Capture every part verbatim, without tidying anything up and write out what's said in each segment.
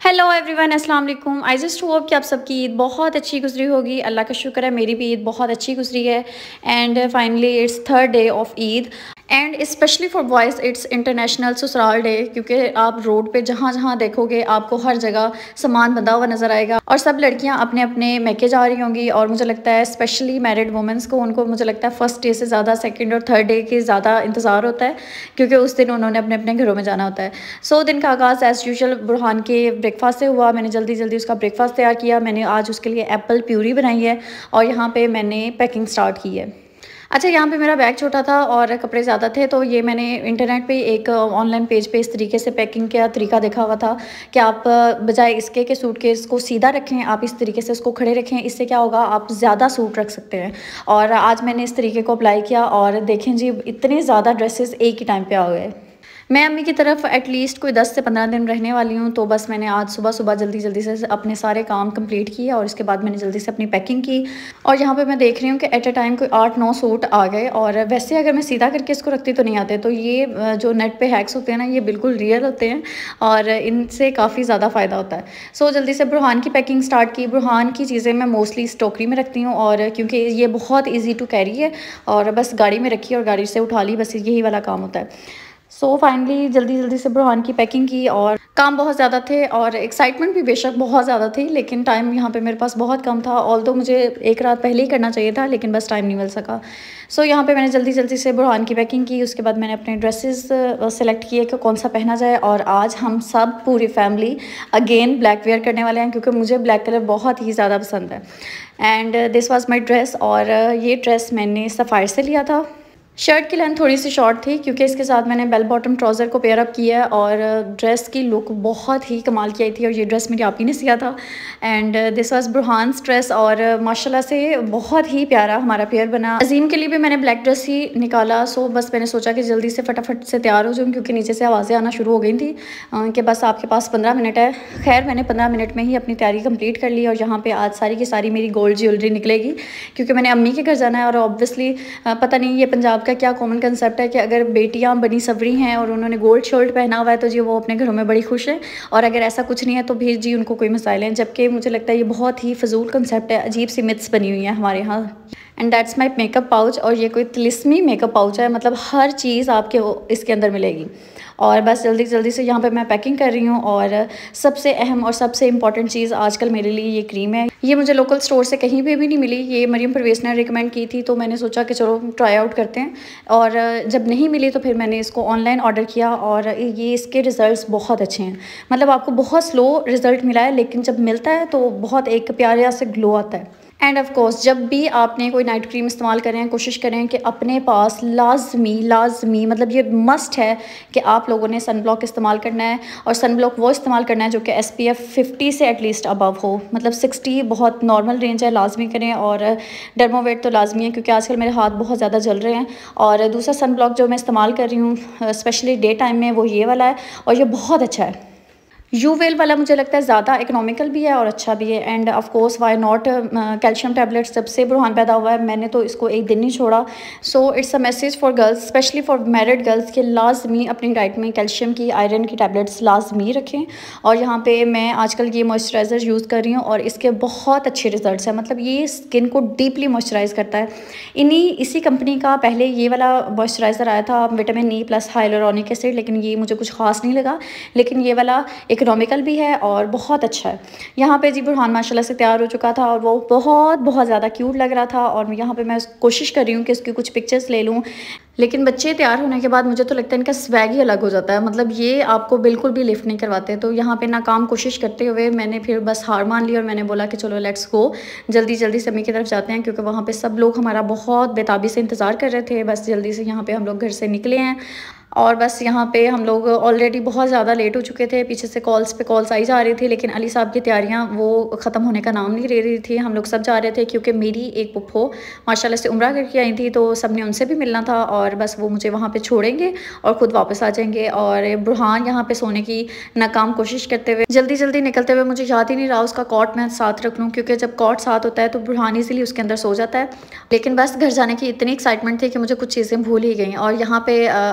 Hello everyone, अस्सलाम वालेकुम। I just hope कि आप सबकी ईद बहुत अच्छी गुजरी होगी। अल्लाह का शुक्र है मेरी भी ईद बहुत अच्छी गुजरी है। And finally it's third day of Eid and specially for boys it's international ससुराल डे, क्योंकि आप रोड पे जहाँ जहाँ देखोगे आपको हर जगह सामान बंधा हुआ नज़र आएगा और सब लड़कियाँ अपने अपने मैके जा रही होंगी। और मुझे लगता है स्पेशली मैरिड वुमेंस को, उनको मुझे लगता है फ़र्स्ट डे से ज़्यादा सेकंड और थर्ड डे के ज़्यादा इंतज़ार होता है, क्योंकि उस दिन उन्होंने अपने अपने घरों में जाना होता है। सो so, दिन का आगाज़ एज़ यूजुअल बुरहान के ब्रेकफास्ट से हुआ। मैंने जल्दी जल्दी उसका ब्रेकफास्ट तैयार किया। मैंने आज उसके लिए एप्पल प्यूरी बनाई है और यहाँ पे मैंने पैकिंग स्टार्ट की है। अच्छा, यहाँ पे मेरा बैग छोटा था और कपड़े ज़्यादा थे, तो ये मैंने इंटरनेट पे एक ऑनलाइन पेज पे इस तरीके से पैकिंग का तरीका देखा हुआ था कि आप बजाय इसके कि सूटकेस को सीधा रखें, आप इस तरीके से इसको खड़े रखें। इससे क्या होगा, आप ज़्यादा सूट रख सकते हैं। और आज मैंने इस तरीके को अप्लाई किया और देखें जी, इतने ज़्यादा ड्रेसेस एक ही टाइम पर आ गए। मैं अम्मी की तरफ एटलीस्ट कोई दस से पंद्रह दिन रहने वाली हूँ, तो बस मैंने आज सुबह सुबह जल्दी जल्दी से अपने सारे काम कंप्लीट किए और उसके बाद मैंने जल्दी से अपनी पैकिंग की। और यहाँ पे मैं देख रही हूँ कि एट अ टाइम कोई आठ नौ सूट आ गए। और वैसे अगर मैं सीधा करके इसको रखती तो नहीं आते, तो ये जो नेट पे हैक्स होते हैं ना, ये बिल्कुल रियल होते हैं और इनसे काफ़ी ज़्यादा फ़ायदा होता है। सो जल्दी से बुरहान की पैकिंग स्टार्ट की। बुरहान की चीज़ें मैं मोस्टली इस टोकरी में रखती हूँ, और क्योंकि ये बहुत ईजी टू कैरी है और बस गाड़ी में रखी और गाड़ी से उठा ली, बस यही वाला काम होता है। सो so, फाइनली जल्दी जल्दी से बुरहान की पैकिंग की और काम बहुत ज़्यादा थे और एक्साइटमेंट भी बेशक बहुत ज़्यादा थी, लेकिन टाइम यहाँ पे मेरे पास बहुत कम था। ऑल्दो मुझे एक रात पहले ही करना चाहिए था, लेकिन बस टाइम नहीं मिल सका। सो so, यहाँ पे मैंने जल्दी जल्दी से बुरहान की पैकिंग की। उसके बाद मैंने अपने ड्रेसेस सेलेक्ट किए कि कौन सा पहना जाए। और आज हम सब पूरी फैमिली अगेन ब्लैक वेयर करने वाले हैं, क्योंकि मुझे ब्लैक कलर बहुत ही ज़्यादा पसंद है। And this was my dress, और ये ड्रेस मैंने सफ़ायर से लिया था। शर्ट की लेंथ थोड़ी सी शॉर्ट थी, क्योंकि इसके साथ मैंने बेल बॉटम ट्राउज़र को पेयर अप किया है। और ड्रेस की लुक बहुत ही कमाल की आई थी, और ये ड्रेस मेरी आप ही ने सिया था। And this was Burhan's dress, और माशाल्लाह से बहुत ही प्यारा हमारा पेयर बना। अजीम के लिए भी मैंने ब्लैक ड्रेस ही निकाला। सो बस मैंने सोचा कि जल्दी से फटाफट से तैयार हो जाऊँ, क्योंकि नीचे से आवाज़ें आना शुरू हो गई थी कि बस आपके पास पंद्रह मिनट है। खैर, मैंने पंद्रह मिनट में ही अपनी तैयारी कंप्लीट कर ली। और यहाँ पर आज सारी की सारी मेरी गोल्ड ज्वेलरी निकलेगी, क्योंकि मैंने अम्मी के घर जाना है। और ऑब्वियसली पता नहीं ये पंजाब का क्या कॉमन कंसेप्ट है कि अगर बेटियां बनी सवरी हैं और उन्होंने गोल्ड शर्ट पहना हुआ है, तो जी वो अपने घरों में बड़ी खुश है। और अगर ऐसा कुछ नहीं है तो भी जी उनको कोई मसाइल हैं। जबकि मुझे लगता है ये बहुत ही फजूल कंसेप्ट है, अजीब सी मिथ्स बनी हुई है हमारे यहाँ। And that's my makeup pouch, और ये कोई तिलिस्मी मेकअप पाउच है, मतलब हर चीज़ आपके इसके अंदर मिलेगी। और बस जल्दी जल्दी से यहाँ पे मैं पैकिंग कर रही हूँ। और सबसे अहम और सबसे इम्पॉर्टेंट चीज़ आजकल मेरे लिए ये क्रीम है। ये मुझे लोकल स्टोर से कहीं पे भी नहीं मिली, ये मरियम परवेज़ ने रिकमेंड की थी, तो मैंने सोचा कि चलो ट्राई आउट करते हैं। और जब नहीं मिली तो फिर मैंने इसको ऑनलाइन ऑर्डर किया, और ये इसके रिज़ल्ट बहुत अच्छे हैं। मतलब आपको बहुत स्लो रिज़ल्ट मिला है, लेकिन जब मिलता है तो बहुत एक प्यारा से ग्लो आता है। एंड ऑफ कोर्स जब भी आपने कोई नाइट क्रीम इस्तेमाल करें, कोशिश करें कि अपने पास लाजमी लाजमी मतलब ये मस्ट है कि आप लोगों ने सन ब्लॉक इस्तेमाल करना है। और सन ब्लॉक वो इस्तेमाल करना है जो कि एस पी एफ फिफ्टी से एटलीस्ट अबव हो। मतलब सिक्सटी बहुत नॉर्मल रेंज है, लाजमी करें। और डर्मोवेट तो लाजमी है, क्योंकि आजकल मेरे हाथ बहुत ज़्यादा जल रहे हैं। और दूसरा सन ब्लॉक जो मैं इस्तेमाल कर रही हूँ स्पेशली डे टाइम में, वो ये वाला है, और ये बहुत अच्छा है। यू वेल वाला मुझे लगता है ज़्यादा इकोनॉमिकल भी है और अच्छा भी है। And of course why not, calcium tablets जब से बुरहान पैदा हुआ है मैंने तो इसको एक दिन नहीं छोड़ा। So it's a message for girls, specially for married girls, के लाजमी अपनी डाइट में कैल्शियम की, आयरन की टैबलेट्स लाजमी रखें। और यहाँ पे मैं आजकल ये मॉइस्चराइज़र यूज़ कर रही हूँ और इसके बहुत अच्छे रिजल्ट्स हैं। मतलब ये स्किन को डीपली मॉइस्चराइज़ करता है। इन्हीं इसी कंपनी का पहले ये वाला मॉइस्चराइज़र आया था, vitamin E plus hyaluronic acid, लेकिन ये मुझे कुछ खास नहीं लगा। लेकिन ये वाला इकोनॉमिकल भी है और बहुत अच्छा है। यहाँ पे जी बुरहान माशाल्लाह से तैयार हो चुका था और वो बहुत बहुत ज़्यादा क्यूट लग रहा था। और यहाँ पे मैं कोशिश कर रही हूँ कि इसकी कुछ पिक्चर्स ले लूँ। लेकिन बच्चे तैयार होने के बाद मुझे तो लगता है इनका स्वैग ही अलग हो जाता है। मतलब ये आपको बिल्कुल भी लिफ्ट नहीं करवाते। तो यहाँ पे नाकाम कोशिश करते हुए मैंने फिर बस हार मान ली और मैंने बोला कि चलो लेट्स गो, जल्दी जल्दी से अम्मी की तरफ जाते हैं, क्योंकि वहाँ पे सब लोग हमारा बहुत बेताबी से इंतज़ार कर रहे थे। बस जल्दी से यहाँ पे हम लोग घर से निकले हैं। और बस यहाँ पे हम लोग ऑलरेडी बहुत ज़्यादा लेट हो चुके थे। पीछे से कॉल्स पे कॉल्स आई जा रही थी, लेकिन अली साहब की तैयारियाँ वो ख़त्म होने का नाम नहीं ले रही थी। हम लोग सब जा रहे थे, क्योंकि मेरी एक पुप्पो माशाल्लाह से उम्रा करके आई थी, तो सब ने उनसे भी मिलना था। और बस वो मुझे वहाँ पे छोड़ेंगे और ख़ुद वापस आ जाएंगे। और बुरहान यहाँ पे सोने की नाकाम कोशिश करते हुए जल्दी जल्दी निकलते हुए, मुझे याद ही नहीं रहा उसका कॉट मैं साथ रख लूँ, क्योंकि जब कॉट साथ होता है तो बुरहान ईज़िली उसके अंदर सो जाता है। लेकिन बस घर जाने की इतनी एक्साइटमेंट थी कि मुझे कुछ चीज़ें भूल ही गई। और यहाँ पे अगर आपके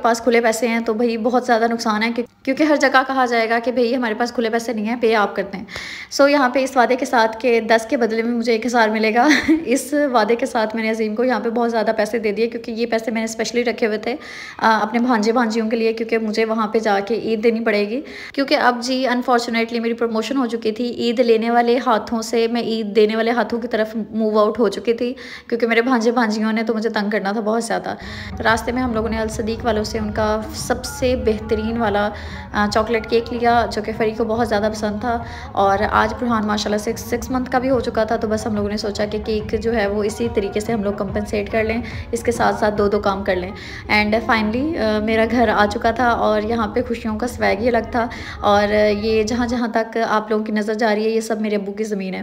पास खुले पैसे हैं तो भाई बहुत ज़्यादा नुकसान है, क्योंकि हर जगह कहा जाएगा कि भाई हमारे पास खुले पैसे नहीं हैं, पे आप करते हैं। सो so, यहाँ पे इस वादे के साथ कि दस के बदले में मुझे एक हज़ार मिलेगा इस वादे के साथ मैंने अजीम को यहाँ पे बहुत ज़्यादा पैसे दे दिए, क्योंकि ये पैसे मैंने स्पेशली रखे हुए थे आ, अपने भांजे भांजियों के लिए, क्योंकि मुझे वहाँ पे जाके ईद देनी पड़ेगी। क्योंकि अब जी अनफॉर्चुनेटली मेरी प्रमोशन हो चुकी थी, ईद लेने वाले हाथों से मैं ईद देने वाले हाथों की तरफ मूव आउट हो चुकी थी, क्योंकि मेरे भांजे भांजियों ने तो मुझे तंग करना था बहुत ज़्यादा। रास्ते में हम लोगों ने अल सदीक वालों से उनका सबसे बेहतरीन वाला चॉकलेट केक लिया, जो कि फरी को बहुत ज़्यादा पसंद था। और आज बुरहान माशाल्लाह सिक्स सिक्स मंथ का भी हो चुका था, तो बस हम लोगों ने सोचा कि केक जो है वो इसी तरीके से हम लोग कंपनसेट कर लें, इसके साथ साथ दो दो काम कर लें। एंड फाइनली मेरा घर आ चुका था और यहाँ पे खुशियों का स्वैग ही अलग था। और ये जहाँ जहाँ तक आप लोगों की नज़र जा रही है, ये सब मेरे अब्बू की ज़मीन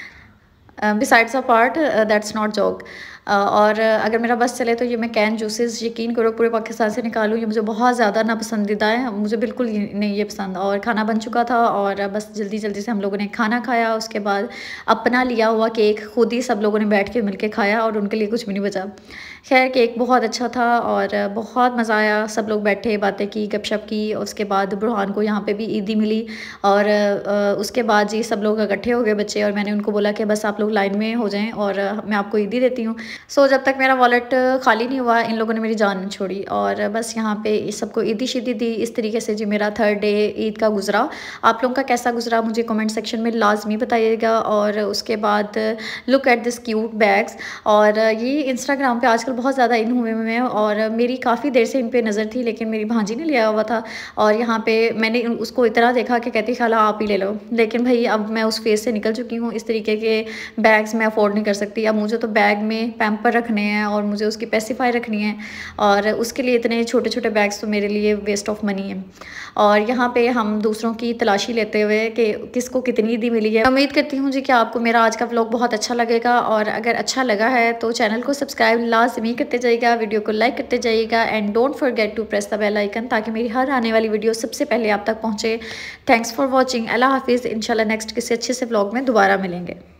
है। Besides a part that's not joke. और अगर मेरा बस चले तो ये मैं कैन जूसेस यकीन करो पूरे पाकिस्तान से निकालूँ, ये मुझे बहुत ज़्यादा नापसंदीदा है, मुझे बिल्कुल नहीं ये पसंद। और खाना बन चुका था और बस जल्दी जल्दी से हम लोगों ने खाना खाया। उसके बाद अपना लिया हुआ केक खुद ही सब लोगों ने बैठ के मिलके खाया और उनके लिए कुछ भी नहीं बचा। खैर केक बहुत अच्छा था और बहुत मज़ा आया, सब लोग बैठे बातें की, गपशप की। उसके बाद बुरहान को यहाँ पे भी ईदी मिली और उसके बाद जी सब लोग इकट्ठे हो गए बच्चे, और मैंने उनको बोला कि बस आप लोग लाइन में हो जाएं और मैं आपको ईदी देती हूँ। सो so, जब तक मेरा वॉलेट खाली नहीं हुआ इन लोगों ने मेरी जान छोड़ी और बस यहाँ पे सबको ईदी शीदी दी। इस तरीके से जी मेरा थर्ड डे ईद का गुजरा। आप लोगों का कैसा गुजरा मुझे कमेंट सेक्शन में लाजमी बताइएगा। और उसके बाद look at this cute bags, और ये इंस्टाग्राम पे आजकल बहुत ज़्यादा इन हुए हुए हैं और मेरी काफ़ी देर से इन पे नज़र थी, लेकिन मेरी भांजी ने लिया हुआ था और यहाँ पे मैंने उसको इतना देखा कि कहती खाला आप ही ले लो, लेकिन भाई अब मैं उस फेज़ से निकल चुकी हूँ। इस तरीके के बैग्स मैं अफोर्ड नहीं कर सकती। अब मुझे तो बैग में पैम्पर रखने हैं और मुझे उसकी पेसिफाई रखनी है, और उसके लिए इतने छोटे छोटे बैग्स तो मेरे लिए वेस्ट ऑफ मनी है। और यहाँ पे हम दूसरों की तलाशी लेते हुए कि किसको कितनी ईदी मिली है। उम्मीद करती हूँ जी कि आपको मेरा आज का व्लॉग बहुत अच्छा लगेगा, और अगर अच्छा लगा है तो चैनल को सब्सक्राइब लाजमी करते जाइएगा, वीडियो को लाइक करते जाइएगा and don't forget to press the bell icon, ताकि मेरी हर आने वाली वीडियो सबसे पहले आप तक पहुँचे। Thanks for watching. अल्लाह हाफिज़। इंशाल्लाह नेक्स्ट किसी अच्छे से व्लॉग में दोबारा मिलेंगे।